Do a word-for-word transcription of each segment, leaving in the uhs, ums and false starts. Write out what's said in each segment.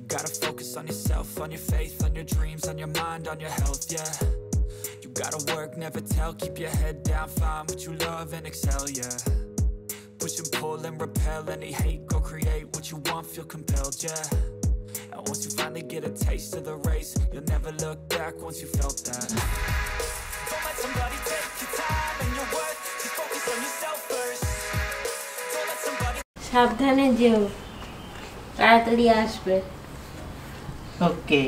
gotta focus on yourself, on your faith, on your dreams, on your mind, on your health, yeah. You gotta work, never tell, keep your head down, find what you love and excel, yeah. Push and pull and repel any hate, go create what you want, feel compelled, yeah. And once you finally get a taste of the race, you'll never look back once you felt that. Don't let somebody take your time and your worth, just focus on yourself first. Don't let somebody... সাবধানে যেও, তাড়াতাড়ি আসবে। Okay.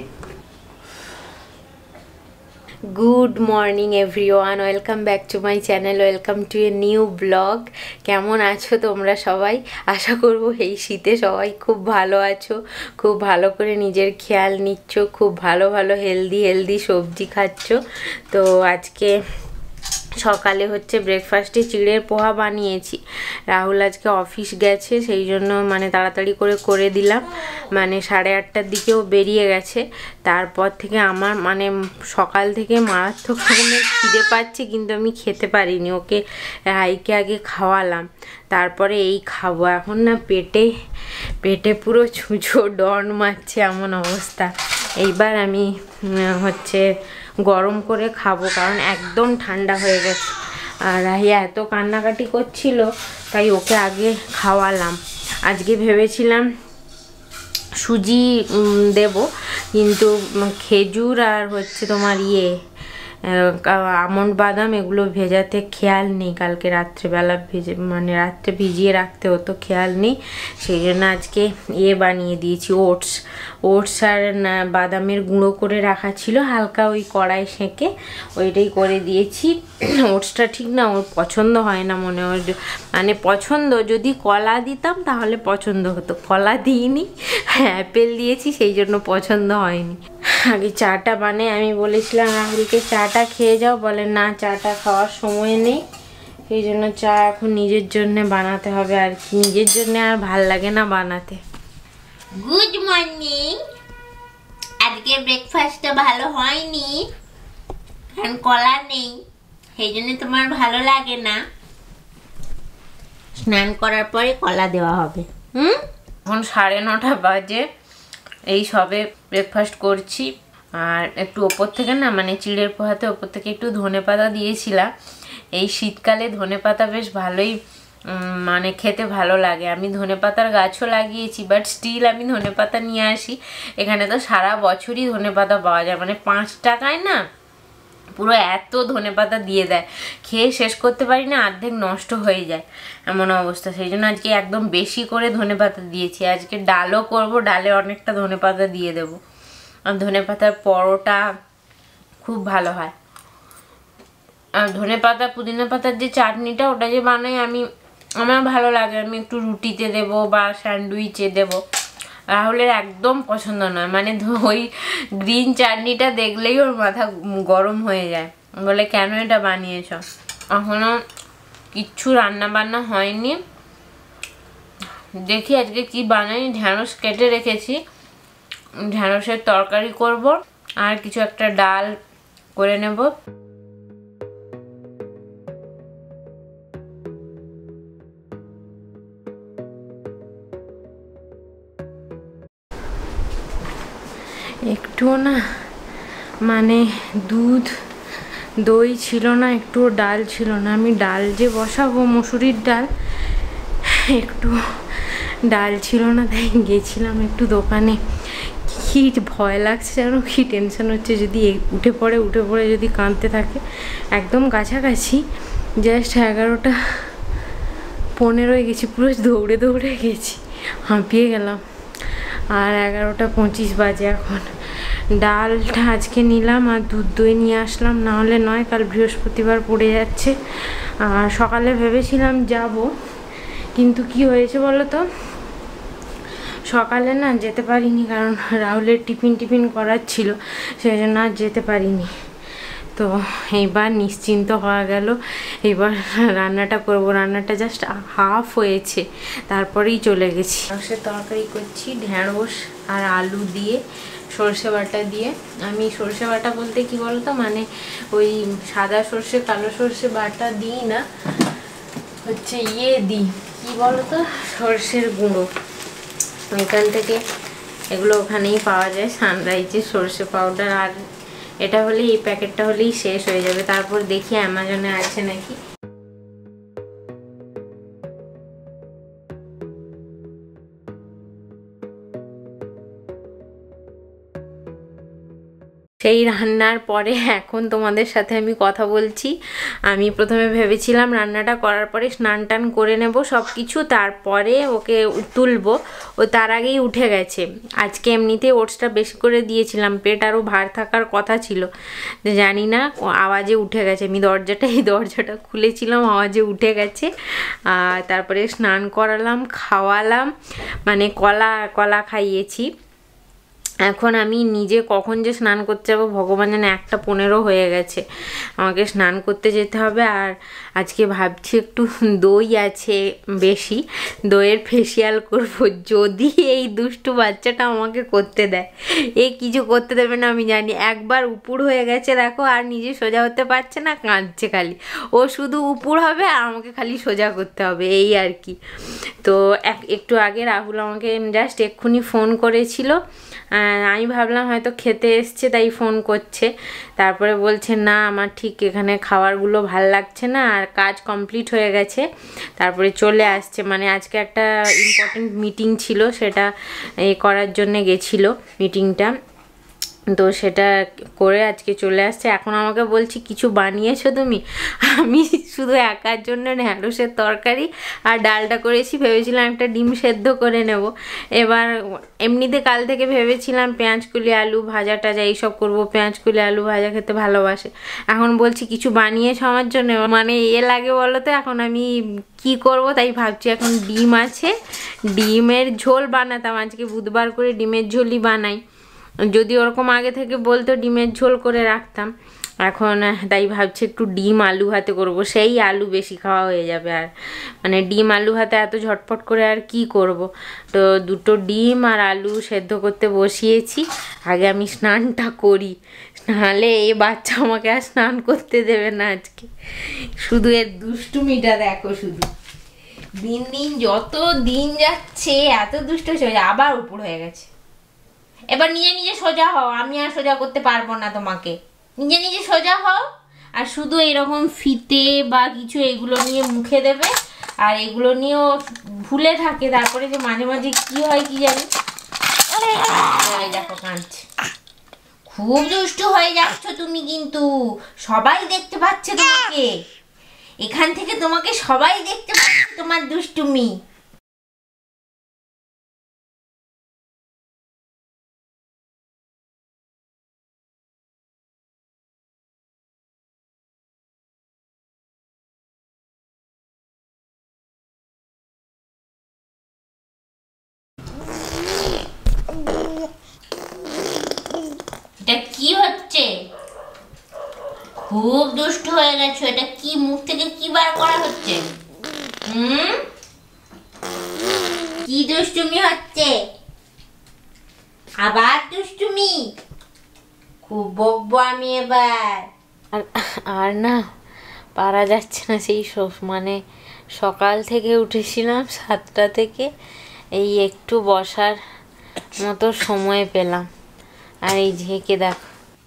Good morning everyone, welcome back to my channel, welcome to a new blog. কেমন আছো তোমরা সবাই? আশা করব এই শীতে সবাই খুব ভালো আছো, খুব ভালো করে নিজের খেয়াল নিচ্ছ, খুব ভালো ভালো হেলদি হেলদি সবজি খাচ্ছ। তো আজকে সকালে হচ্ছে ব্রেকফাস্টে চিড়ের পোহা বানিয়েছি। রাহুল আজকে অফিস গেছে, সেই জন্য মানে তাড়াতাড়ি করে করে দিলাম, মানে সাড়ে আটটার দিকেও বেরিয়ে গেছে। তারপর থেকে আমার মানে সকাল থেকে মারাত্মক রকমের খিদে পাচ্ছে, কিন্তু আমি খেতে পারিনি। ওকে হাইকে আগে খাওয়ালাম, তারপরে এই খাবো। এখন না পেটে পেটে পুরো ছুঁচো ডন মারছে এমন অবস্থা। এইবার আমি হচ্ছে গরম করে খাবো, কারণ একদম ঠান্ডা হয়ে গেছে। আর রাহিয়া এত কান্নাকাটি করছিল, তাই ওকে আগে খাওয়ালাম। আজকে ভেবেছিলাম সুজি দেব, কিন্তু খেজুর আর হচ্ছে তোমার ইয়ে আমন্ড বাদাম এগুলো ভেজাতে খেয়াল নেই। কালকে রাত্রেবেলা ভেজে মানে রাত্রে ভিজিয়ে রাখতে হতো, খেয়াল নেই। সেই জন্য আজকে ইয়ে বানিয়ে দিয়েছি, ওটস ওটস আর বাদামের গুঁড়ো করে রাখা ছিল, হালকা ওই কড়াই সেঁকে ওইটাই করে দিয়েছি। ওটসটা ঠিক না ওর পছন্দ হয় না মনে হয়, মানে পছন্দ যদি কলা দিতাম তাহলে পছন্দ হতো, কলা দিইনি, অ্যাপেল দিয়েছি, সেই জন্য পছন্দ হয়নি। আগে চাটা বানাই, আমি বলেছিলাম রাহুলকে চাটা খেয়ে যাও, বলে না চাটা খাওয়ার সময় নেই, সেই জন্য চা এখন নিজের জন্য বানাতে হবে। আর কি নিজের জন্য আর ভাল লাগে না বানাতে। Good morning. আজকে ব্রেকফাস্টটা ভালো হয়নি, কারণ কলা নেই, সেই জন্য তোমার ভালো লাগে না। স্নান করার পরে কলা দেওয়া হবে। হুম, এখন সাড়ে নটা বাজে, এই সবে ব্রেকফাস্ট করছি। আর একটু ওপর থেকে না মানে চিড়ের পোহাতে ওপর থেকে একটু ধনেপাতা দিয়েছিলাম। এই শীতকালে ধনেপাতা বেশ ভালোই মানে খেতে ভালো লাগে। আমি ধনেপাতার গাছও লাগিয়েছি, বাট স্টিল আমি ধনেপাতা নিয়ে আসি। এখানে তো সারা বছরই ধনেপাতা পাওয়া যায়, মানে পাঁচ টাকায় না পুরো এত ধনেপাতা দিয়ে দেয়, খেয়ে শেষ করতে পারি না, অর্ধেক নষ্ট হয়ে যায় এমন অবস্থা। সেই জন্য আজকে একদম বেশি করে ধনেপাতা দিয়েছি। আজকে ডালও করব, ডালে অনেকটা ধনেপাতা দিয়ে দেবো। আর ধনেপাতার পরোটা খুব ভালো হয়। আর ধনেপাতা পুদিনা পাতার যে চাটনিটা ওটা যে বানাই আমি, আমার ভালো লাগে, আমি একটু রুটিতে দেব বা স্যান্ডউইচে দেব। রাহুলের একদম পছন্দ নয়, মানে ওই গ্রিন চাটনিটা দেখলেই ওর মাথা গরম হয়ে যায়, বলে কেন এটা বানিয়েছ। এখনো কিচ্ছু রান্না বান্না হয়নি, দেখি আজকে কি বানাই। ঢ্যাঁড়স কেটে রেখেছি, ঢ্যাঁড়সের তরকারি করব, আর কিছু একটা ডাল করে নেব। একটুও না মানে দুধ দই ছিল না, একটুও ডাল ছিল না। আমি ডাল যে বসাবো মুসুরির ডাল, একটু ডাল ছিল না, তাই গেছিলাম একটু দোকানে। কি ভয় লাগছে যেন, কি টেনশন হচ্ছে, যদি উঠে পড়ে উঠে পড়ে যদি কাঁদতে থাকে। একদম কাছাকাছি, জাস্ট এগারোটা পনেরোয় গেছি, পুরো দৌড়ে দৌড়ে গেছি, হাঁপিয়ে গেলাম। আর এগারোটা পঁচিশ বাজে এখন। ডালটা আজকে নিলাম আর দুধ দই নিয়ে আসলাম, না হলে নয়, কাল বৃহস্পতিবার পড়ে যাচ্ছে। আর সকালে ভেবেছিলাম যাব, কিন্তু কি হয়েছে বলো তো, সকালে না যেতে পারিনি, কারণ রাহুলের টিফিন টিফিন করার ছিল, সেই জন্য আর যেতে পারিনি। তো এইবার নিশ্চিন্ত হওয়া গেল, এবার রান্নাটা করব। রান্নাটা জাস্ট হাফ হয়েছে, তারপরেই চলে গেছি। সে তরকারি করছি ঢ্যাঁড়স আর আলু দিয়ে, সর্ষে বাটা দিয়ে। আমি সর্ষে বাটা বলতে কি বলতো, মানে ওই সাদা সর্ষে কালো সর্ষে বাটা দিই না, হচ্ছে ইয়ে দিই কি বলতো, সর্ষের গুঁড়ো। এখান থেকে এগুলো ওখানেই পাওয়া যায়, সানরাইজের সরষে পাউডার। আর এটা হলে এই প্যাকেটটা হলেই শেষ হয়ে যাবে। তারপর দেখি অ্যামাজনে আছে নাকি। সেই রান্নার পরে এখন তোমাদের সাথে আমি কথা বলছি। আমি প্রথমে ভেবেছিলাম রান্নাটা করার পরে স্নান টান করে নেব সব কিছু, তারপরে ওকে তুলবো। ও তার আগেই উঠে গেছে। আজকে এমনিতে ওটসটা বেশি করে দিয়েছিলাম, পেট আরও ভার থাকার কথা ছিল, যে জানি না আওয়াজে উঠে গেছে। আমি দরজাটা এই দরজাটা খুলেছিলাম, আওয়াজে উঠে গেছে। আর তারপরে স্নান করালাম, খাওয়ালাম, মানে কলা কলা খাইয়েছি। এখন আমি নিজে কখন যে স্নান করতে যাবো ভগবান জানে, একটা পনেরো হয়ে গেছে, আমাকে স্নান করতে যেতে হবে। আর আজকে ভাবছি একটু দই আছে বেশি, দইয়ের ফেসিয়াল করব, যদি এই দুষ্টু বাচ্চাটা আমাকে করতে দেয়। এই কিছু করতে দেবে না আমি জানি। একবার উপুর হয়ে গেছে দেখো, আর নিজে সোজা হতে পারছে না, কাঁদছে খালি। ও শুধু উপুর হবে আর আমাকে খালি সোজা করতে হবে, এই আর কি। তো এক একটু আগে রাহুল আমাকে জাস্ট এক্ষুনি ফোন করেছিল। আমি ভাবলাম হয়তো খেতে এসছে তাই ফোন করছে। তারপরে বলছে না আমার ঠিক এখানে খাবারগুলো ভাল লাগছে না, আর কাজ কমপ্লিট হয়ে গেছে, তারপরে চলে আসছে। মানে আজকে একটা ইম্পর্টেন্ট মিটিং ছিল, সেটা এ করার জন্যে গেছিলো মিটিংটা, তো সেটা করে আজকে চলে আসছে। এখন আমাকে বলছি কিছু বানিয়েছো তুমি? আমি শুধু একার জন্য ঢ্যাঁড়সের তরকারি আর ডালটা করেছি, ভেবেছিলাম একটা ডিম সেদ্ধ করে নেব। এবার এমনিতে কাল থেকে ভেবেছিলাম পেঁয়াজ কুলি আলু ভাজা টাজা এইসব করবো, পেঁয়াজ কুলি আলু ভাজা খেতে ভালোবাসে। এখন বলছি কিছু বানিয়েছো আমার জন্য, মানে এ লাগে বলো তো। এখন আমি কি করব তাই ভাবছি। এখন ডিম আছে, ডিমের ঝোল বানাতাম, আজকে বুধবার করে ডিমের ঝোলই বানাই। যদি ওরকম আগে থেকে বলতো ডিমের ঝোল করে রাখতাম। এখন তাই ভাবছি একটু ডিম আলু ভাতে করব, সেই আলু বেশি খাওয়া হয়ে যাবে। আর মানে ডিম আলু ভাতে এত ঝটপট করে আর কি করব। তো দুটো ডিম আর আলু সেদ্ধ করতে বসিয়েছি, আগে আমি স্নানটা করি, নাহলে এই বাচ্চা আমাকে আর স্নান করতে দেবে না আজকে। শুধু এর দুষ্টুমিটা দেখো, শুধু দিন দিন যত দিন যাচ্ছে এত দুষ্ট হয়ে, আবার উপর হয়ে গেছে। এবার নিজে নিজে সোজা হও, আমি আর সোজা করতে পারবো না তোমাকে। নিজে নিজে সোজা হও। আর শুধু এরকম ফিতে বা কিছু এগুলো নিয়ে মুখে দেবে, আর এগুলো নিয়েও ভুলে থাকে। তারপরে যে মাঝে মাঝে কি হয় কি জানি, দেখো কাঁদছে। খুব দুষ্টু হয়ে যাচ্ছ তুমি, কিন্তু সবাই দেখতে পাচ্ছে তোমাকে, এখান থেকে তোমাকে সবাই দেখতে পাচ্ছে তোমার দুষ্টুমি। এটা কি হচ্ছে? খুব দুষ্টু হয়ে গেছো। এটা কি মুখ থেকে কি বার করা হচ্ছে? হুম, কি দুষ্টুমি হচ্ছে? আবার দুষ্টুমি? খুব বকবো আমি এবার। আর আর না পারা যাচ্ছে না, সেই সব মানে সকাল থেকে উঠেছিলাম সাতটা থেকে, এই একটু বসার মতো সময় পেলাম। আর এই ঝেঁকে দেখো,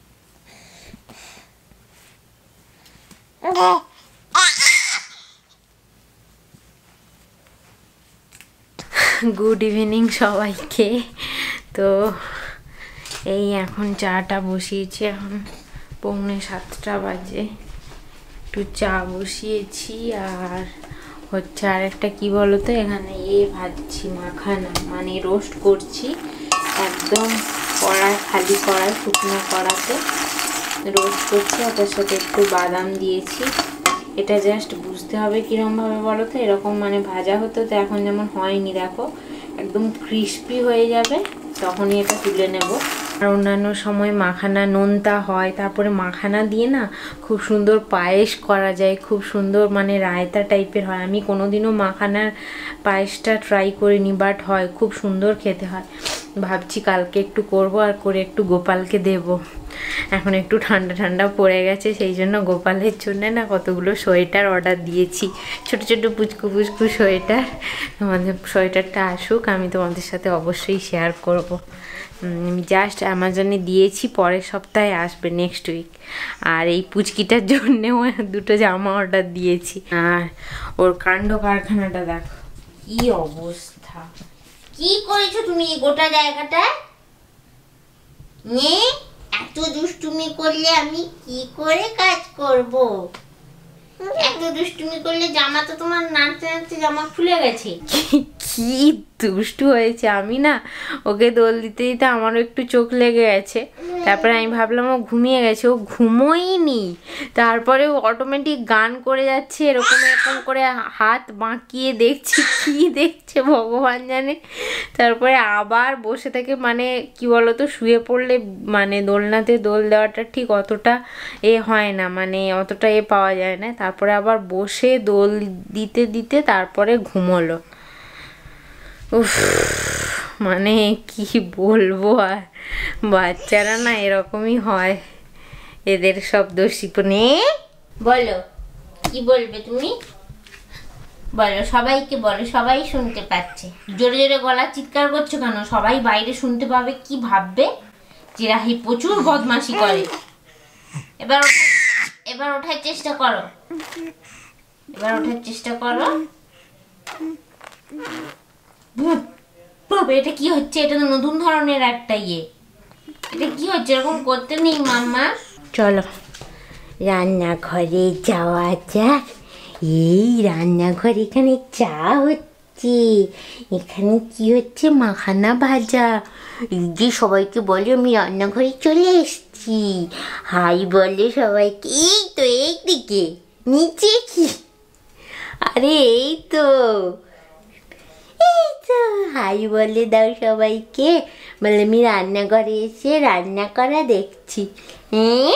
গুড ইভিনিং সবাইকে। তো এই এখন চাটা বসিয়েছি, এখন পৌনে সাতটা বাজে, একটু চা বসিয়েছি। আর হচ্ছে আর একটা কি বলতো, এখানে এ ভাজছি মাখানা, মানে রোস্ট করছি একদম কড়াই, খালি কড়াই, শুকনো কড়াতে রোস্ট করছি। আর তার সাথে একটু বাদাম দিয়েছি। এটা জাস্ট বুঝতে হবে কীরকমভাবে বলো তো, এরকম মানে ভাজা হতো তো এখন যেমন হয়নি, দেখো একদম ক্রিস্পি হয়ে যাবে, তখনই এটা তুলে নেব। আর অন্যান্য সময় মাখানা নোনতা হয়, তারপরে মাখানা দিয়ে না খুব সুন্দর পায়েস করা যায়, খুব সুন্দর মানে রায়তা টাইপের হয়। আমি কোনোদিনও মাখানার পায়েসটা ট্রাই করিনি, বাট হয় খুব সুন্দর খেতে হয়। ভাবছি কালকে একটু করব আর করে একটু গোপালকে দেব। এখন একটু ঠান্ডা ঠান্ডা পড়ে গেছে, সেই জন্য গোপালের জন্য না কতগুলো সোয়েটার অর্ডার দিয়েছি, ছোট ছোট পুচকু পুচকু সোয়েটার। তোমাদের সোয়েটারটা আসুক, আমি তোমাদের সাথে অবশ্যই শেয়ার করব। আমি জাস্ট অ্যামাজনে দিয়েছি, পরের সপ্তাহে আসবে, নেক্সট উইক। আর এই পুচকিটার জন্যেও দুটো জামা অর্ডার দিয়েছি। আর ওর কাণ্ড কারখানাটা দেখো কি অবস্থা। কি করেছো তুমি গোটা জায়গাটা? নে এত দুষ্টুমি করলে আমি কি করে কাজ করব? এত দুষ্টুমি করলে জামা তো তোমার নাচতে নাচতে জামা খুলে গেছে। কি দুষ্টু হয়েছে। আমি না ওকে দোল দিতে দিতে আমারও একটু চোখ লেগে গেছে, তারপরে আমি ভাবলাম ও ঘুমিয়ে গেছে, ও ঘুমোইনি। তারপরে ও অটোমেটিক গান করে যাচ্ছে, এরকম এরকম করে হাত বাঁকিয়ে দেখছি, কি দেখছে ভগবান জানে। তারপরে আবার বসে থেকে, মানে কি বলতো, শুয়ে পড়লে মানে দোলনাতে দোল দেওয়াটা ঠিক অতটা এ হয় না, মানে অতটা এ পাওয়া যায় না। তারপরে আবার বসে দোল দিতে দিতে তারপরে ঘুমোলো। উফ, মানে কি বলবো। আর বাচ্চারা না এরকমই হয়, এদের সব দোষীপনে। বলো কি বলবে তুমি? বলো, সবাইকে বলো, সবাই শুনতে পাচ্ছে। জোরে জোরে গলা চিৎকার করছো কেন? সবাই বাইরে শুনতে পাবে, কি ভাববে? যে রাহি প্রচুর বদমাশি করে। এবার এবার ওঠার চেষ্টা করো, এবার ওঠার চেষ্টা করো। এটা কি হচ্ছে? এটা তো নতুন ধরনের একটা ইয়ে। এটা কি হচ্ছে? এরকম করতে নেই মাম্মা। চলো রান্নাঘরে যাওয়া যাক। এই রান্নাঘর, এখানে চা হচ্ছে, এখানে কি হচ্ছে, মাখানা ভাজা। এই যে সবাইকে বলে আমি রান্নাঘরে চলে এসছি, হাই বলে সবাইকে। এই তো এইদিকে, নিচে কি? আরে এই তো, এই তো হাই বলে দাও সবাইকে, বলে আমি রান্নাঘরে এসে রান্না করা দেখছি। হ্যাঁ,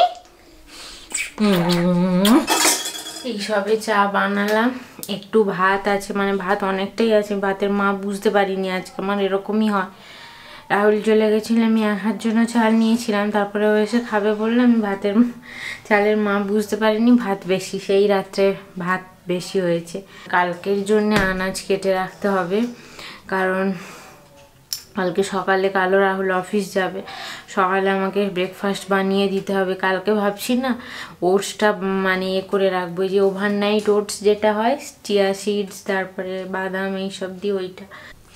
এইসবে চা বানালাম, একটু ভাত আছে, মানে ভাত অনেকটাই আছে, ভাতের মা বুঝতে পারিনি আজকে, আমার এরকমই হয়। রাহুল চলে গেছিল, আমি একার জন্য চাল নিয়েছিলাম, তারপরে ও এসে খাবে বললাম, আমি ভাতের চালের মা বুঝতে পারিনি ভাত বেশি, সেই রাত্রে ভাত বেশি হয়েছে। কালকের জন্য আনাজ কেটে রাখতে হবে, কারণ কালকে সকালে কালো রাহুল অফিস যাবে, সকালে আমাকে ব্রেকফাস্ট বানিয়ে দিতে হবে। কালকে ভাবছি না ওটসটা মানে এ করে রাখবো, যে ওভারনাইট ওটস যেটা হয়, চিয়া সিডস তারপরে বাদাম এইসব দিয়ে, ওইটা।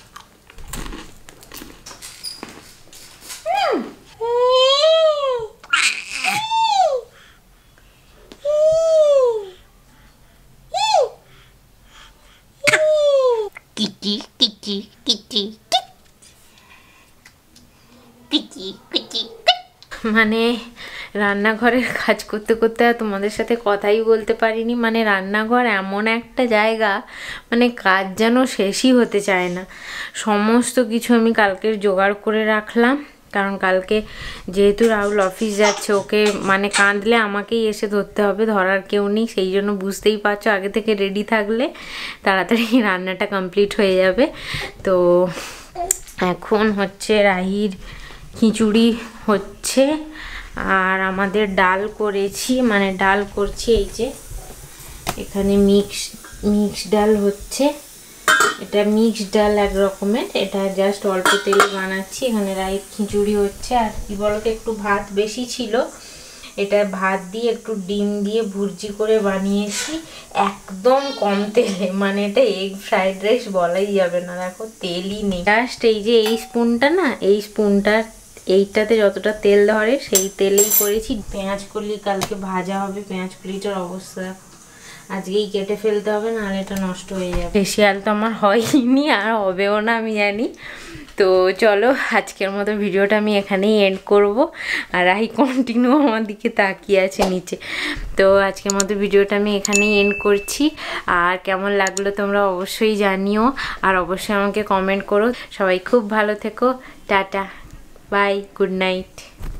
কিটি কিটি কিটি কিটি কিটি। মানে রান্নাঘরের কাজ করতে করতে আর তোমাদের সাথে কথাই বলতে পারিনি। মানে রান্নাঘর এমন একটা জায়গা, মানে কাজ যেন শেষই হতে চায় না। সমস্ত কিছু আমি কালকের জোগাড় করে রাখলাম, কারণ কালকে যেহেতু রাহুল অফিস যাচ্ছে, ওকে মানে কাঁদলে আমাকেই এসে ধরতে হবে, ধরার কেউ নেই। সেই জন্য বুঝতেই পারছো, আগে থেকে রেডি থাকলে তাড়াতাড়ি রান্নাটা কমপ্লিট হয়ে যাবে। তো এখন হচ্ছে রাহির খিচুড়ি হচ্ছে, আর আমাদের ডাল করেছি, মানে ডাল করছি। এই যে এখানে মিক্স মিক্স ডাল হচ্ছে, এটা মিক্সড ডাল এক রকমের, এটা জাস্ট অল্প তেলে বানাচ্ছি। এখানে রাইস খিচুড়ি হচ্ছে। আর কি বলতো, একটু ভাত বেশি ছিল, এটা ভাত দিয়ে একটু ডিম দিয়ে ভুর্জি করে বানিয়েছি, একদম কম তেলে, মানে এটা এগ ফ্রাইড রাইস বলাই যাবে না। দেখো তেলই নেই, জাস্ট এই যে এই স্পুনটা না, এই স্পুনটা এইটাতে যতটা তেল ধরে সেই তেলেই করেছি। পেঁয়াজ কলি কালকে ভাজা হবে, পেঁয়াজ কলিটার অবস্থা আজকেই কেটে ফেলতে হবে, নাহলে এটা নষ্ট হয়ে যাবে। ফেসিয়াল তো আমার হয়নি আর হবেও না আমি জানি। তো চলো আজকের মতো ভিডিওটা আমি এখানেই এন্ড করব। আর রাহি কন্টিনিউ আমার দিকে তাকিয়ে আছে নিচে। তো আজকের মতো ভিডিওটা আমি এখানেই এন্ড করছি। আর কেমন লাগলো তোমরা অবশ্যই জানিও, আর অবশ্যই আমাকে কমেন্ট করো। সবাই খুব ভালো থেকো, টাটা, বাই, গুড নাইট।